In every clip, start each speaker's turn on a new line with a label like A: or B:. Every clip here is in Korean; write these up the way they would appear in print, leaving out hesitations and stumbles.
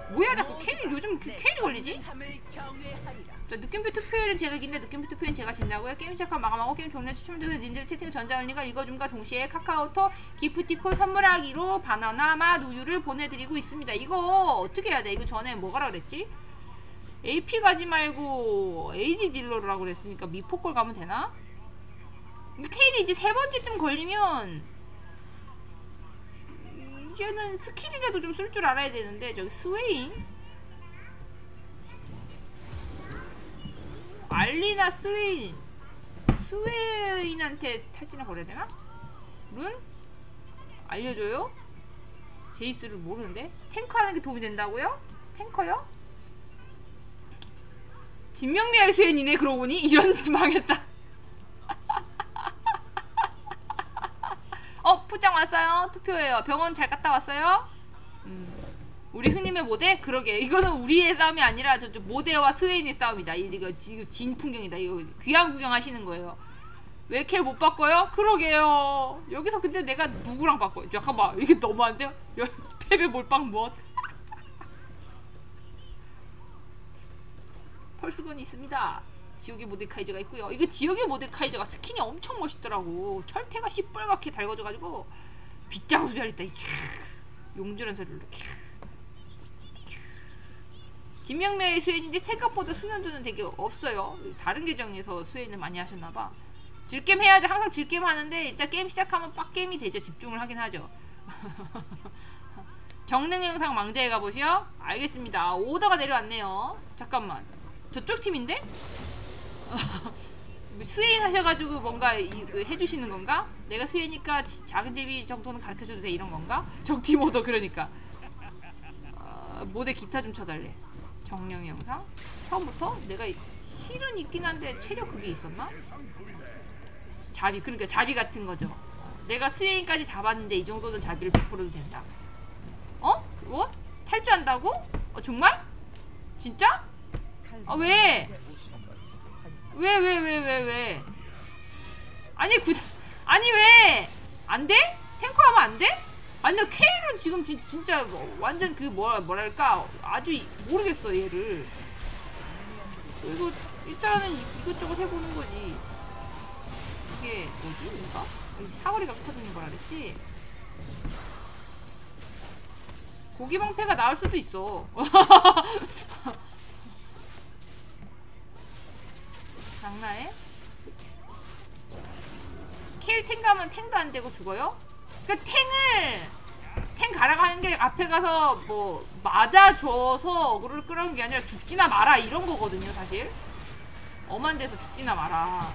A: 뭐야 자꾸 케일 요즘 케일이 걸리지? 자, 느낌표 투표율은 제가 이긴데 느낌표 투표율은 제가 진다고요? 게임 시작하고 마감하고 게임 종료 추첨되고 님들의 채팅 전자올리가 읽어줌과 동시에 카카오톡 기프티콘 선물하기로 바나나 맛 우유를 보내드리고 있습니다. 이거 어떻게 해야 돼? 이거 전에 뭐가라 그랬지? AP 가지 말고 AD 딜러라고 그랬으니까 미포콜 가면 되나? 케일이 이제 3번째쯤 걸리면 이제는 스킬이라도 좀 쓸 줄 알아야 되는데. 저기 스웨인? 알리나 스웨인한테 탈진을 걸어야 되나? 룬? 알려줘요? 제이스를 모르는데? 탱커 하는 게 도움이 된다고요? 탱커요? 진명미할 스웨인이네 그러고 보니? 이런 짓 망했다. 푸짱 왔어요. 투표해요. 병원 잘 갔다 왔어요? 우리 흔님의 모대? 그러게 이거는 우리의 싸움이 아니라 저쪽 모대와 스웨인의 싸움이다. 이거 지금 진 풍경이다. 이거 귀한 구경 하시는 거예요. 왜 킬 못 바꿔요? 그러게요. 여기서 근데 내가 누구랑 바꿔요? 잠깐만 이게 너무한데요? 패배 몰빵 무엇? 펄스건이 있습니다. 지옥의 모데카이저가 있고요. 이거 지옥의 모데카이저가 스킨이 엄청 멋있더라고. 철퇴가 시뻘겋게 달궈져가지고 빗장수 별있다. 용주란 소리로 진명매의 수혜인인데 생각보다 수면도는 되게 없어요. 다른 계정에서 수혜인을 많이 하셨나봐. 질게임 해야죠. 항상 질게임 하는데 일단 게임 시작하면 빡게임이 되죠. 집중을 하긴 하죠. 정능 영상 망자에 가보시오. 알겠습니다. 오더가 내려왔네요. 잠깐만 저쪽 팀인데? 수혜인 하셔가지고 뭔가 해주시는 건가? 내가 수혜니까 작은 제비 정도는 가르쳐줘도 돼 이런 건가? 적팀 오더 그러니까 모델 기타 좀 쳐달래. 정령 영상 처음부터 내가 힐은 있긴 한데 체력 그게 있었나? 자비 그러니까 자비 같은 거죠. 내가 수혜인까지 잡았는데 이 정도는 자비를 베풀어도 된다. 그거? 탈주한다고? 정말? 진짜? 왜? 왜? 아니 왜? 안 돼? 탱커 하면 안 돼? 아니 케일은 지금 진짜 완전 그 뭐랄까 아주 모르겠어 얘를. 그래서 일단은 이것저것 해보는 거지. 이게 뭐지? 이거? 사거리가 커지는 거라 그랬지? 고기 방패가 나올 수도 있어. 장난해? 케일 탱 가면 탱도 안 되고 죽어요? 그러니까 탱 갈아가는 게 앞에 가서 뭐 맞아줘서 어그로를 끌어오는 게 아니라 죽지나 마라 이런 거거든요 사실. 엄한 데서 죽지나 마라.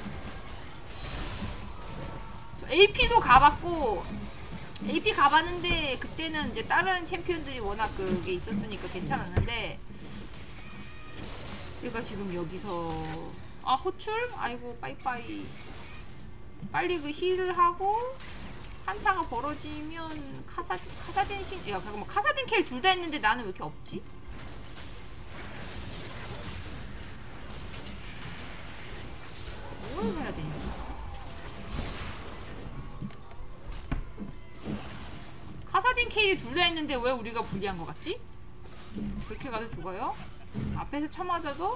A: AP도 가봤고 AP 가봤는데 그때는 이제 다른 챔피언들이 워낙 그게 있었으니까 괜찮았는데 얘가 지금 여기서 호출? 아이고 빠이빠이. 빨리 그 힐을 하고 한타가 벌어지면 카사딘 야 잠깐만 카사딘 켈 둘 다 했는데 나는 왜 이렇게 없지? 뭘 해야 되냐? 카사딘 켈이 둘 다 했는데 왜 우리가 불리한 것 같지? 그렇게 가도 죽어요? 앞에서 쳐맞아도?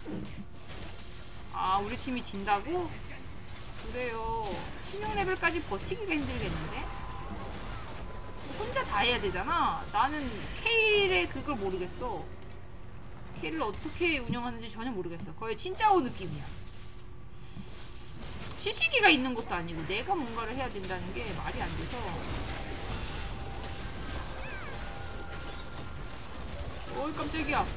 A: 우리 팀이 진다고? 그래요. 16레벨까지 버티기가 힘들겠는데? 혼자 다 해야 되잖아. 나는 케일의 그걸 모르겠어. 케일을 어떻게 운영하는지 전혀 모르겠어. 거의 진짜오 느낌이야. CC기가 있는 것도 아니고 내가 뭔가를 해야 된다는 게 말이 안 돼서. 어이 깜짝이야.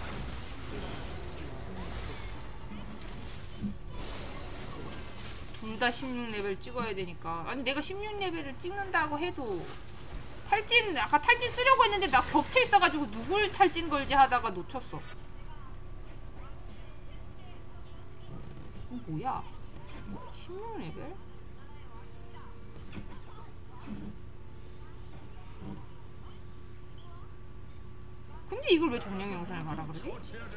A: 둘 다 16레벨 찍어야 되니까. 아니 내가 16레벨을 찍는다고 해도 아까 탈진 쓰려고 했는데 나 겹쳐 있어가지고 누굴 탈진 걸지 하다가 놓쳤어. 뭐야 16레벨? 근데 이걸 왜 정령 영상을 가라 그러지?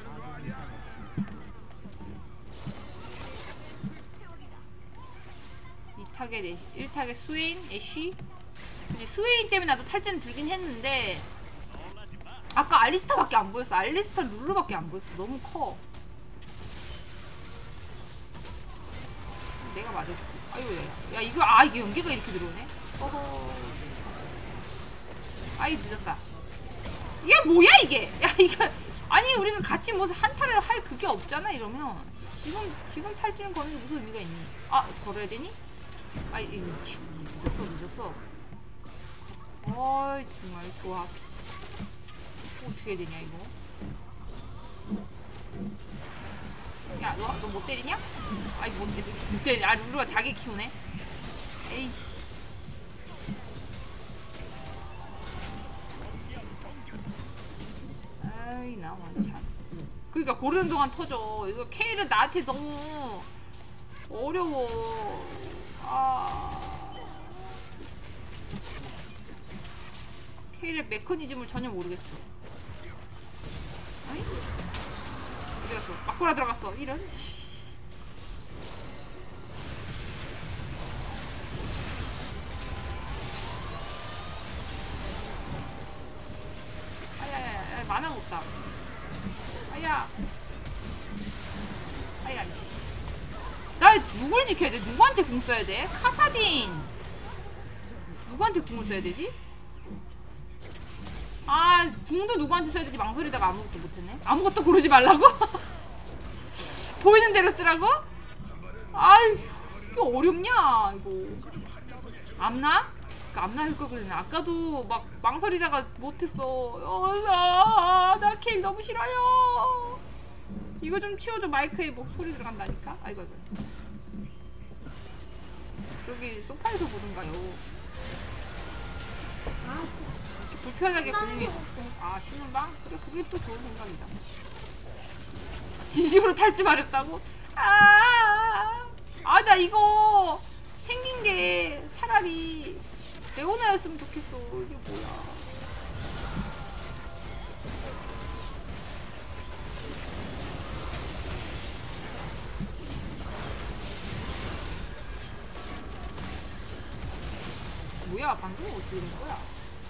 A: 타겟 1타겟 스웨인, 애쉬. 그치 스웨인 때문에 나도 탈진 들긴 했는데 아까 알리스타밖에 안 보였어. 알리스타 룰루밖에 안 보였어. 너무 커. 내가 맞아줄게. 아이고 야 이거 이게 연계가 이렇게 들어오네. 어허. 아이 늦었다. 이게 뭐야 이게? 야 이거 아니 우리가 같이 무슨 한타를 할 그게 없잖아 이러면. 지금 탈진을 거는 게 무슨 의미가 있니? 아 걸어야 되니? 아이 늦었어. 어이 정말 좋아. 어떻게 해야 되냐 이거? 야 너 못 때리냐? 아이 못 때리냐? 아 룰루가 자기 키우네. 에이. 아이 나 원참. 그러니까 고르는 동안 터져. 이거 K는 나한테 너무 어려워. K의 메커니즘을 전혀 모르겠어. 아니? 어디 갔어? 막고라 들어갔어. 이런. 아야야야 만화가 없다. 아야. 나 누굴 지켜야 돼? 누구한테 공 써야 돼? 카사딘. 누구한테 공을 써야 되지? 궁도 누구한테 써야 되지? 망설이다가 아무것도 못했네. 아무것도 고르지 말라고? 보이는 대로 쓰라고? 아이 이게 어렵냐 이거. 암나? 그러니까 암나 할 걸 그랬네. 아까도 막 망설이다가 못했어. 나 킬 너무 싫어요. 이거 좀 치워줘. 마이크에 뭐 소리 들어간다니까. 아이고. 저기 소파에서 보든가요. 불편하게 공이 쉬는 방? 그래 그게 또 좋은 생각이다. 진심으로 탈지 말했다고? 나 이거 생긴 게 차라리 레오나였으면 좋겠어. 이게 뭐야. 뭐야 방금 어떻게 된 거야?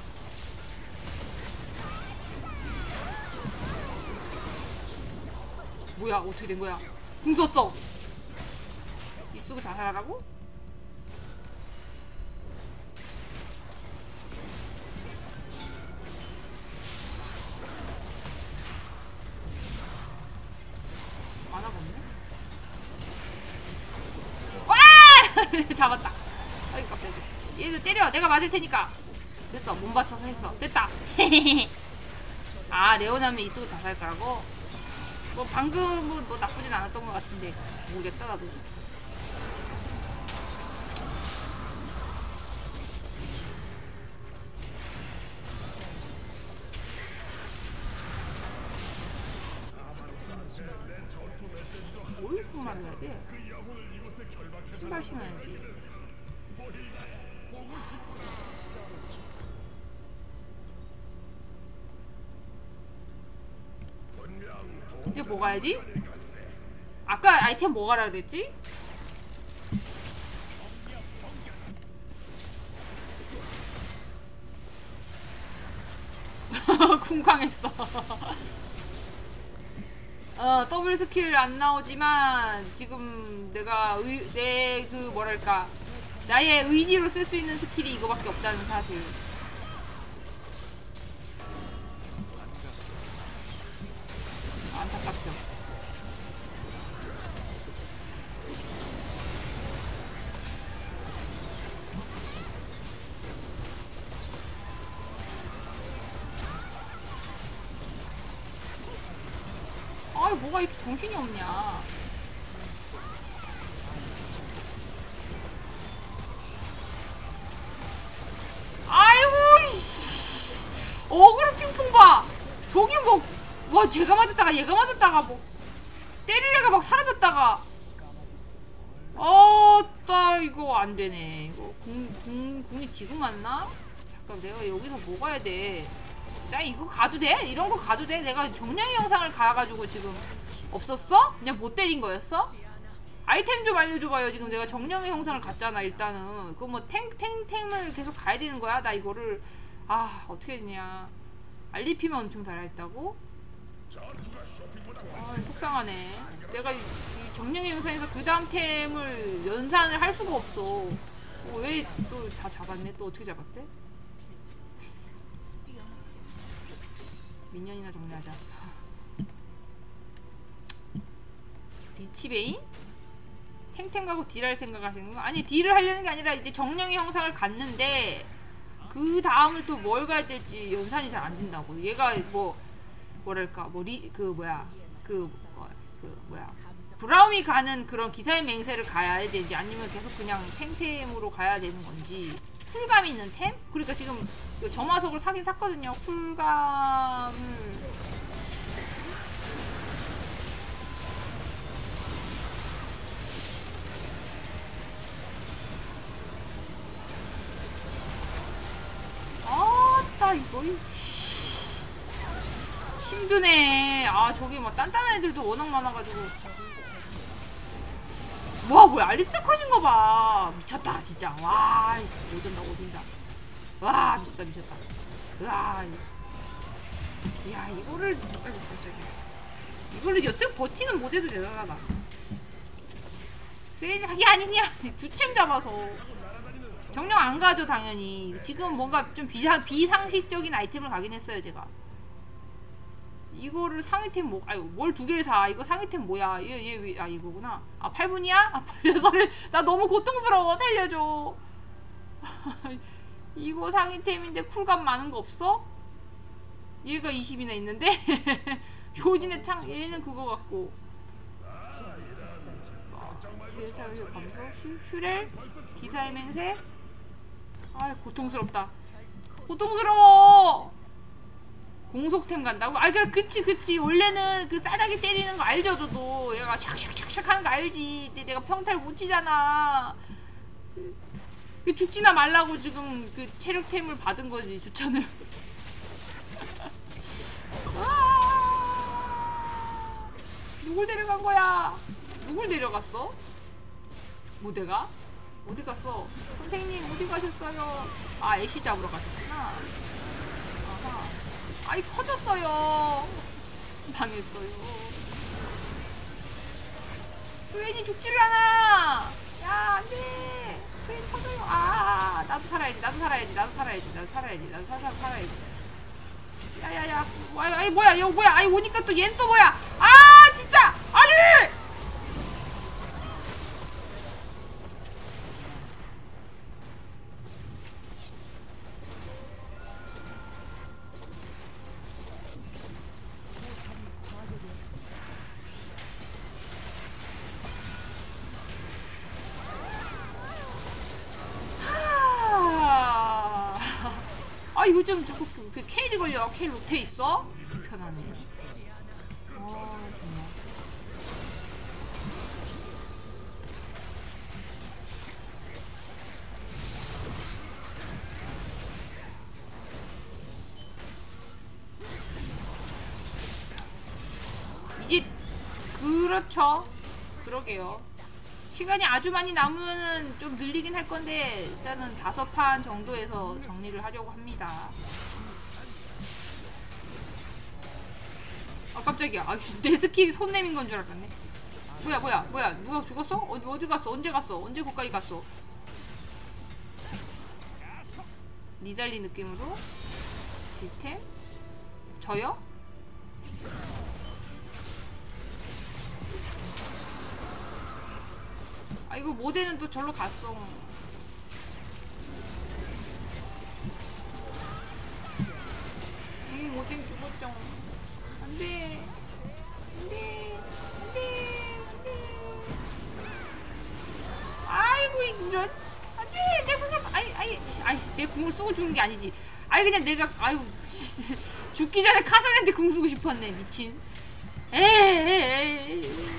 A: 뭐야 어떻게 된 거야? 궁 썼어. 이 쓰고 자살하라고? 만화가 없네? 와! 잡았다. 아이 깜짝이야. 얘들 때려. 내가 맞을 테니까. 됐어. 몸 받쳐서 했어. 됐다. 레오나면 이 쓰고 자살 거라고? 뭐 방금은 뭐 나쁘진 않았던 것 같은데 모르겠다 나도. 뭘 손말을 해야 돼? 신발 신어야지. 이제 뭐 가야지? 아까 아이템 뭐 가라 그랬지? 쿵쾅했어. W 스킬 안 나오지만 지금 내가 내 그 뭐랄까 나의 의지로 쓸 수 있는 스킬이 이거밖에 없다는 사실. 안타깝죠. 뭐가 이렇게 정신이 없냐. 아이고 이씨. 어그로 핑퐁 봐. 저기 뭐 제가 맞았다가 얘가 맞았다가 뭐 때리려가 막 사라졌다가. 나 이거 안 되네. 이거 궁이 지금 왔나? 잠깐 내가 여기서 뭐 가야 돼? 나 이거 가도 돼? 이런 거 가도 돼? 내가 정량의 영상을 가가지고 지금 없었어? 그냥 못 때린 거였어? 아이템 좀 알려줘봐요. 지금 내가 정량의 영상을 갔잖아. 일단은 그거 뭐 탱을 계속 가야 되는 거야? 나 이거를 어떻게 되냐. 알리피만 엄청 달아있다고? 아, 속상하네. 내가 이 정령의 영상에서 그 다음 템을 연산을 할 수가 없어. 왜 또 다 잡았네? 또 어떻게 잡았대? 미니언이나 정리하자. 리치베인? 탱탱 가고 딜할 생각 하시는 거? 아니, 딜을 하려는 게 아니라 이제 정령의 형상을 갔는데 그 다음을 또 뭘 가야 될지 연산이 잘 안 된다고. 얘가 뭐랄까 브라움이 가는 그런 기사의 맹세를 가야 되는지 아니면 계속 그냥 탱템으로 가야 되는 건지. 쿨감 있는 템? 그러니까 지금 그 점화석을 사긴 샀거든요. 쿨감을 아따 이거 힘드네. 아 저기 막 단단한 애들도 워낙 많아가지고. 와 뭐야 알리스타 커진 거 봐. 미쳤다 진짜. 와 오진다 오진다. 와 미쳤다 미쳤다. 와 야 이거를 아이고 깜짝이야. 이거를 여태 버티는 못해도 대단하다. 세작이 아니냐. 두챔 잡아서 정령 안 가죠 당연히. 지금 뭔가 좀 비상식적인 아이템을 가긴 했어요 제가. 이거를 상위템 아유 뭘 두 개를 사. 이거 상위템 뭐야. 얘 이거구나. 아 8분이야? 아 8분. 나 너무 고통스러워. 살려줘. 이거 상위템인데 쿨감 많은 거 없어? 얘가 20이나 있는데? 효진의 얘는 그거 같고. 대사의 감소? 슈렐? 기사의 맹세? 아 고통스럽다. 고통스러워. 공속템 간다고? 아 그치 원래는 그 싸다기 때리는 거 알죠 저도. 얘가 샥샥샥샥 하는 거 알지. 근데 내가 평타를 못 치잖아. 그 죽지나 말라고 지금 그 체력템을 받은 거지 추천을. 누굴 데려간 거야? 누굴 데려갔어? 모대가? 어디 갔어? 선생님 어디 가셨어요? 아 애쉬 잡으러 가셨구나. 아하. 아이 커졌어요. 망했어요. 수엔이 죽지를 않아. 야 안돼. 수엔 터져요. 아 나도 살아야지. 야야야. 아이 뭐야 이거 뭐야. 아이 오니까 또 얜 또 뭐야. 아 진짜 아니. 아 요즘 그 케일이 걸려. 케일 로테 있어? 불편하네. 정말. 이제 그렇죠. 그러게요. 시간이 아주 많이 남으면은 좀 늘리긴 할 건데 일단은 5판 정도에서 정리를 하려고 합니다. 아 깜짝이야. 아씨 내 스킬이 손 내민 건 줄 알았네. 뭐야 누가 죽었어? 어디 갔어? 언제 갔어? 언제 거기까지 갔어? 니달리 느낌으로 딜템? 저요? 아 이거 모델은 또 절로 갔어. 모델 죽었죠. 안돼. 아이고 이런. 안돼 내 궁을 내 궁을 쓰고 죽는 게 아니지. 아이 그냥 내가 아유 죽기 전에 카사한테 궁 쓰고 싶었네 미친. 에이.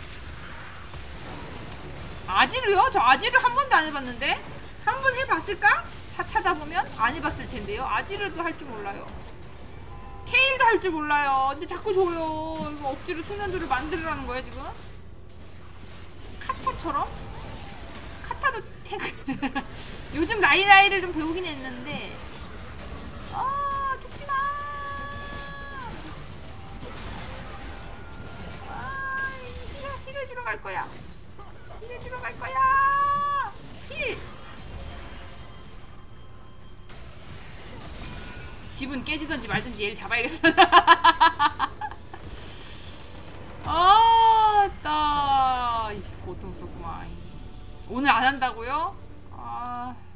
A: 아지르요? 저 아지르 한 번도 안 해봤는데? 한 번 해봤을까? 다 찾아보면? 안 해봤을 텐데요. 아지르도 할 줄 몰라요. 케일도 할 줄 몰라요. 근데 자꾸 줘요. 이거 억지로 소년들을 만들으라는 거야 지금? 카타처럼? 카타도 탱크. 요즘 라이라이를 좀 배우긴 했는데. 아 죽지마. 갈 거야. 힐해주러 갈 거야. 힐. 집은 깨지던지 말든지 얘를 잡아야겠어. 아, 따. 고통스럽구만. 오늘 안 한다고요? 아.